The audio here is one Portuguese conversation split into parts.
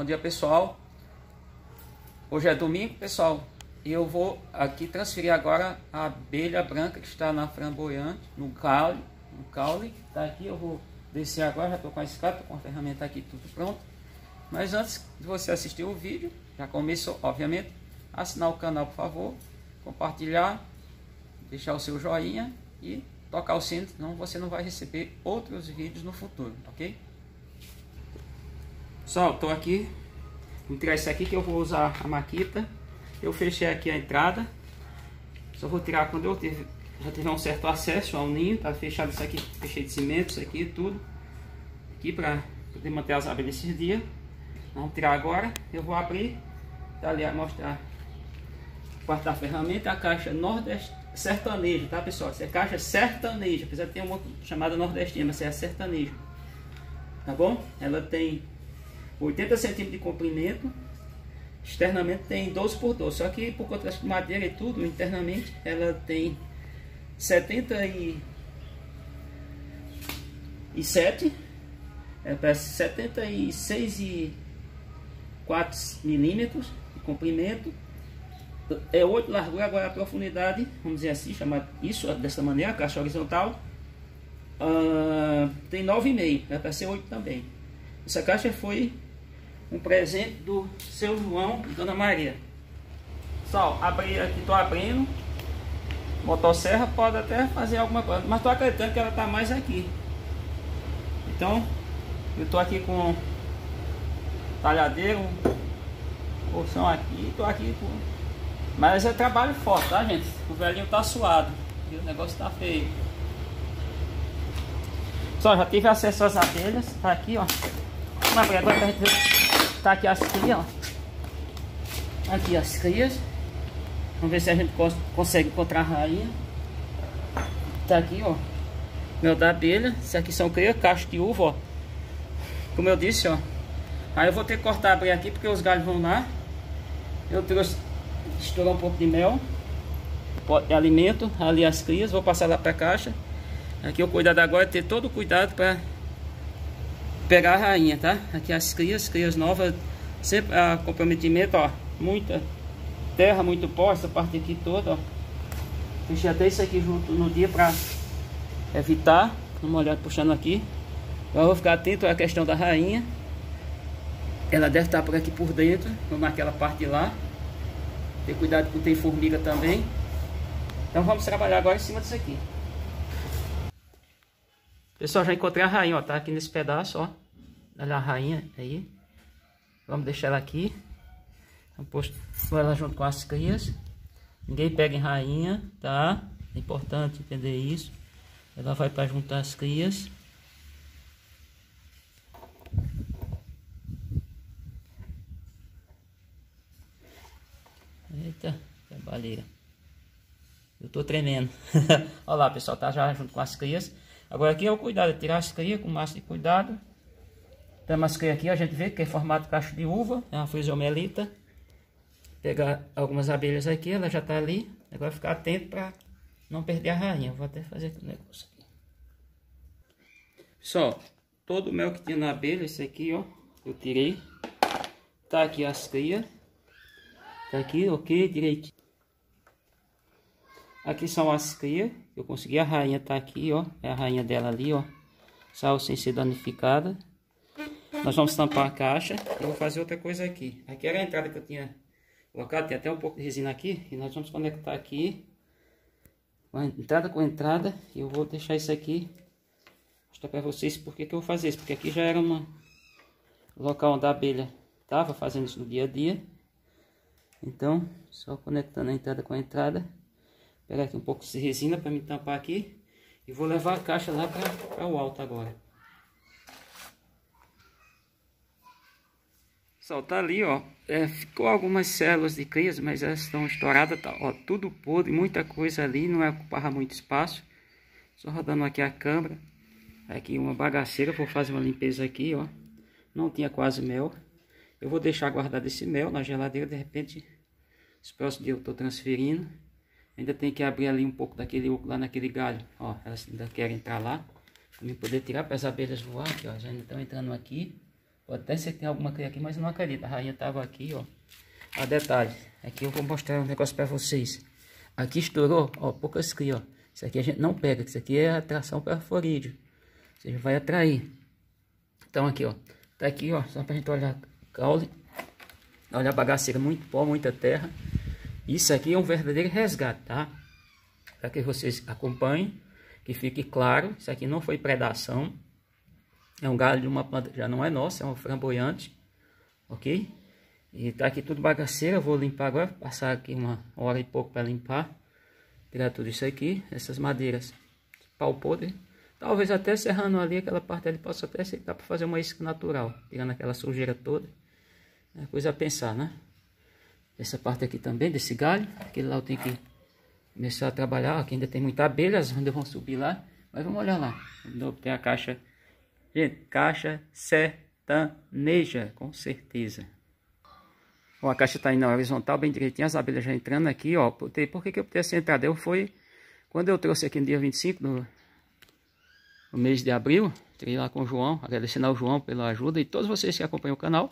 dia, pessoal. Hoje é domingo, pessoal, e eu vou aqui transferir agora a abelha branca que está na framboyante, no caule. Tá aqui, eu vou descer agora, já estou com a escada, tô com a ferramenta aqui, tudo pronto. Mas antes de você assistir o vídeo, já começou, obviamente, assinar o canal, por favor, compartilhar, deixar o seu joinha e tocar o sino, senão você não vai receber outros vídeos no futuro, ok? Pessoal, estou aqui, vou tirar isso aqui que eu vou usar a maquita. Eu fechei aqui a entrada, só vou tirar quando eu já tiver um certo acesso ao ninho. Tá fechado isso aqui, fechei de cimento, isso aqui tudo aqui para poder manter as abelhas esses dias. Vamos tirar agora. Eu vou abrir, tá ali a mostrar a parte da ferramenta, a caixa nordeste sertaneja, tá, pessoal? Essa é a caixa sertaneja, apesar de ter uma chamada nordestina, mas é a sertaneja, tá bom? Ela tem 80 centímetros de comprimento, externamente tem 12 por 12, só que por conta de madeira e tudo, internamente ela tem 77, parece 76,4 milímetros de comprimento, é 8 de largura. Agora a profundidade, vamos dizer assim, chamar isso dessa maneira, a caixa horizontal, tem 9,5, é para ser 8 também. Essa caixa foi um presente do seu João e Dona Maria. Pessoal, abri aqui, tô abrindo. Motosserra pode até fazer alguma coisa, mas tô acreditando que ela tá mais aqui. Então, eu tô aqui com talhadeiro, porção aqui, tô aqui com... Mas é trabalho forte, tá, gente? O velhinho tá suado e o negócio tá feio. Pessoal, já tive acesso às abelhas, tá aqui, ó. Vamos abrir agora pra gente ver. Tá aqui as crias, ó. Aqui as crias. Vamos ver se a gente consegue encontrar a rainha. Tá aqui, ó. Mel da abelha. Isso aqui são crias, cacho de uva, ó. Como eu disse, ó. Aí eu vou ter que cortar, abrir aqui, porque os galhos vão lá. Eu trouxe, estourar um pouco de mel, de alimento, ali as crias. Vou passar lá pra caixa. Aqui o cuidado agora é ter todo o cuidado para pegar a rainha, tá? Aqui as crias novas, sempre a comprometimento, ó, muita terra, muito pó, essa parte aqui toda, ó. Deixei até isso aqui junto no dia para evitar. Vamos olhar puxando aqui. Agora eu vou ficar atento à questão da rainha. Ela deve estar por aqui por dentro, naquela parte lá. Ter cuidado que tem formiga também. Então vamos trabalhar agora em cima disso aqui. Pessoal, já encontrei a rainha, ó, tá aqui nesse pedaço, ó. Olha a rainha aí. Vamos deixar ela aqui. Vamos pôr ela junto com as crias. Ninguém pega em rainha, tá? É importante entender isso. Ela vai para juntar as crias. Eita, trabalheira. Eu tô tremendo. Olha lá, pessoal, tá já junto com as crias. Agora aqui é o cuidado, é tirar as crias com o máximo de cuidado. Tem umas crias aqui, a gente vê que é formato de cacho de uva, é uma frisomelita. Pegar algumas abelhas aqui, ela já tá ali. Agora ficar atento para não perder a rainha. Vou até fazer aqui um negócio aqui. Pessoal, todo o mel que tinha na abelha, esse aqui, ó, eu tirei. Tá aqui as crias. Tá aqui, ok, direitinho. Aqui são as crias. Eu consegui, a rainha tá aqui, ó. É a rainha dela ali, ó. Saiu sem ser danificada. Nós vamos tampar a caixa. Eu vou fazer outra coisa aqui. Aqui era a entrada que eu tinha colocado. Tem até um pouco de resina aqui. E nós vamos conectar aqui. Entrada com entrada. E eu vou deixar isso aqui. Mostrar pra vocês por que eu vou fazer isso. Porque aqui já era um local onde a abelha tava fazendo isso no dia a dia. Então, só conectando a entrada com a entrada. Pegar aqui um pouco de resina para me tampar aqui. E vou levar a caixa lá para o alto agora. Pessoal, tá ali, ó. Ficou algumas células de crias, mas elas estão estouradas. Tá, ó, tudo podre, muita coisa ali. Não ocupava muito espaço. Só rodando aqui a câmera. Aqui uma bagaceira. Vou fazer uma limpeza aqui, ó. Não tinha quase mel. Eu vou deixar guardado esse mel na geladeira. De repente, os próximos dias eu estou transferindo. Ainda tem que abrir ali um pouco daquele oco lá naquele galho. Ó, elas ainda querem entrar lá. Para poder tirar para as abelhas voar aqui, ó. Já estão entrando aqui. Pode até ser que tem alguma cria aqui, mas eu não acredito. A rainha tava aqui, ó. A detalhe, aqui eu vou mostrar um negócio para vocês. Aqui estourou, ó, poucas crias, ó. Isso aqui a gente não pega, isso aqui é atração para forídeo. Ou seja, vai atrair. Então aqui, ó, tá aqui, ó, só pra gente olhar caule. Olha a bagaceira, muito pó, muita terra. Isso aqui é um verdadeiro resgate, tá? Para que vocês acompanhem, que fique claro, isso aqui não foi predação. É um galho de uma planta, já não é nossa, é um framboiante, ok? E tá aqui tudo bagaceira, eu vou limpar agora, passar aqui uma hora e pouco para limpar. Tirar tudo isso aqui, essas madeiras pau podre. Talvez até serrando ali, aquela parte ali possa até ser, dá para fazer uma isca natural, tirando aquela sujeira toda. É coisa a pensar, né? Essa parte aqui também, desse galho, aquele lá eu tenho que começar a trabalhar. Aqui ainda tem muita abelha, as ondas vão subir lá. Mas vamos olhar lá. Tem a caixa. Gente, caixa sertaneja, com certeza. Ó, a caixa está indo na horizontal, bem direitinho. As abelhas já entrando aqui, ó. Por que eu botei essa entrada? Quando eu trouxe aqui no dia 25, no mês de abril, entrei lá com o João, agradecendo ao João pela ajuda e todos vocês que acompanham o canal.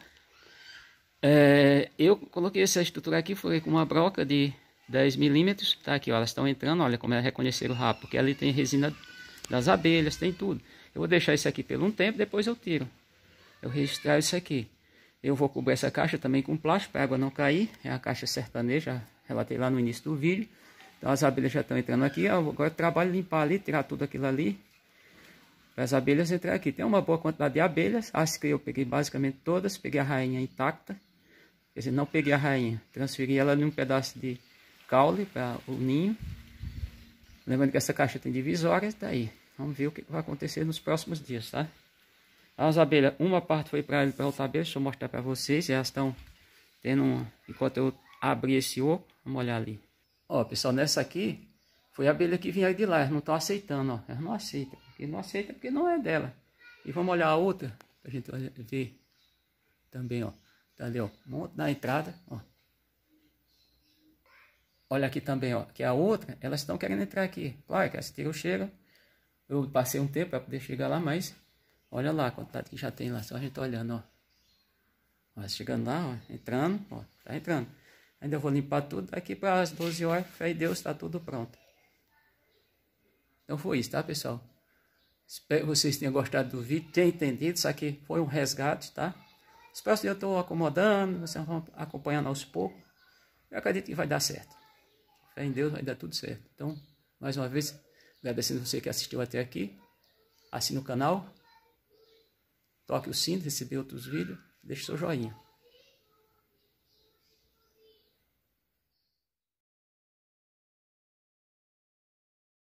Eu coloquei essa estrutura aqui, foi com uma broca de 10 milímetros, tá aqui, ó, elas estão entrando, olha como elas reconheceram rápido, porque ali tem resina das abelhas, tem tudo. Eu vou deixar isso aqui por um tempo, depois eu tiro. Eu registrar isso aqui. Eu vou cobrir essa caixa também com plástico, para a água não cair, é a caixa sertaneja, relatei lá no início do vídeo. Então as abelhas já estão entrando aqui, agora eu trabalho limpar ali, tirar tudo aquilo ali, para as abelhas entrar aqui. Tem uma boa quantidade de abelhas, as que eu peguei basicamente todas, peguei a rainha intacta. Quer dizer, não peguei a rainha, transferi ela num pedaço de caule para o ninho. Lembrando que essa caixa tem divisórias, tá aí. Vamos ver o que vai acontecer nos próximos dias, tá? As abelhas, uma parte foi para outra abelha, deixa eu mostrar para vocês. Elas estão tendo enquanto eu abri esse oco, vamos olhar ali. Ó, pessoal, nessa aqui, foi a abelha que vinha de lá, elas não estão aceitando, ó. Elas não aceitam, porque não é dela. E vamos olhar a outra, pra gente ver também, ó. Tá ali, ó, monte na entrada, ó. Olha aqui também, ó, que a outra, elas estão querendo entrar aqui. Claro que elas tiram o cheiro. Eu passei um tempo para poder chegar lá, mas olha lá a quantidade que já tem lá, só a gente olhando, ó. Ó, chegando lá, ó, entrando, ó, tá entrando. Ainda eu vou limpar tudo daqui para as 12 horas, fé em Deus, tá tudo pronto. Então foi isso, tá, pessoal? Espero que vocês tenham gostado do vídeo, tenham entendido, isso aqui foi um resgate, tá? Os próximos dias eu estou acomodando, vocês vão acompanhando aos poucos. Eu acredito que vai dar certo. Fé em Deus, vai dar tudo certo. Então, mais uma vez, agradecendo você que assistiu até aqui. Assine o canal. Toque o sino, receber outros vídeos. Deixe seu joinha.